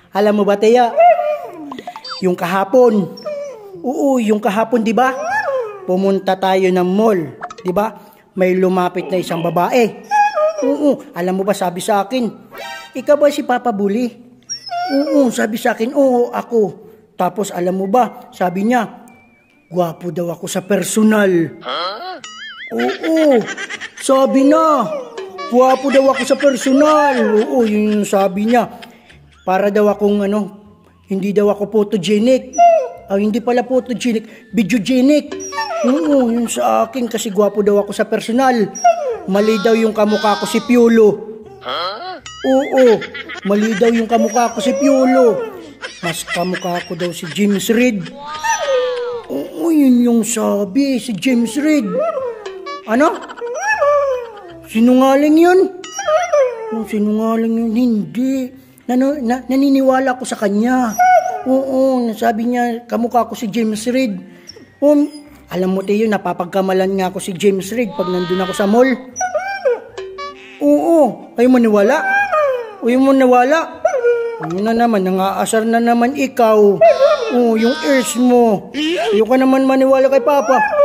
Alam mo ba, Teya? Yung kahapon. Oo, yung kahapon, di ba? Pumunta tayo ng mall, di ba? May lumapit na isang babae. Oo, alam mo ba, sabi sa akin, ikaw ba si Papa Bully? Oo, sabi sa akin, oo, ako. Tapos alam mo ba, sabi niya, gwapo daw ako sa personal. Oo, sabi na, gwapo daw ako sa personal. Oo, yun yung sabi niya. Para daw akong hindi daw ako photogenic. Hindi pala photogenic, videogenic. Oo, yun sa akin kasi gwapo daw ako sa personal. Mali daw yung kamukha ko si Piolo. Oo, mali daw yung kamukha ko si Piolo. Mas kamukha ko daw si James Reid. Oo, yun yung sabi, si James Reid. Ano? Sinungaling yun? Sinungaling yun, hindi. Naniniwala ko sa kanya. Oo, sabi niya, kamukha ko si James Reid. Alam mo, Teo, napapagkamalan nga ako si James Reid pag nandun ako sa mall. Oo, ayaw mo niwala? Ayaw mo niwala? Ano na naman, nangaasar na naman ikaw. Oo, yung ears mo. Ayaw ka naman maniwala kay Papa.